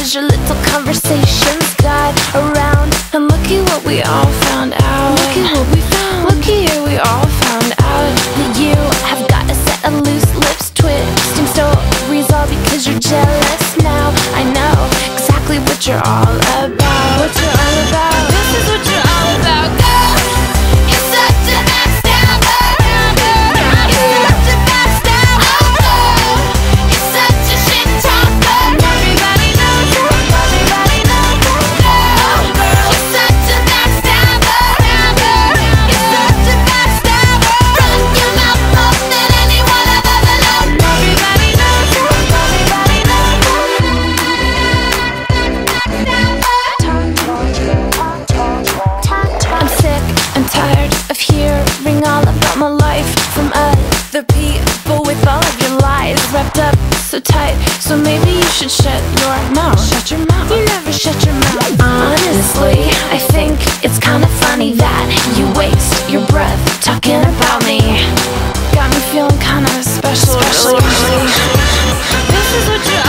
as your little conversations died around. And looky what we all found out. Looky what we found. Looky here, we all found out that you have got a set of loose lips, twisting stories all because you're jealous now. I know exactly what you're all about. What you're all about. This is what you're all about, girl. You're such a backstabber. You're such a backstabber. You're such a shit talker. Everybody knows it. Everybody knows it. Girl, you're such a backstabber. You're such a backstabber. Run your mouth more than anyone I've ever known. Everybody knows it. Everybody knows it. I'm sick and tired of hearing all about my life from other people with all of your lies wrapped up so tight. So maybe you should shut your mouth. Shut your mouth. You never shut your mouth. Honestly, I think it's kind of funny that you waste your breath talking about me. Got me feeling kind of special. This is what you're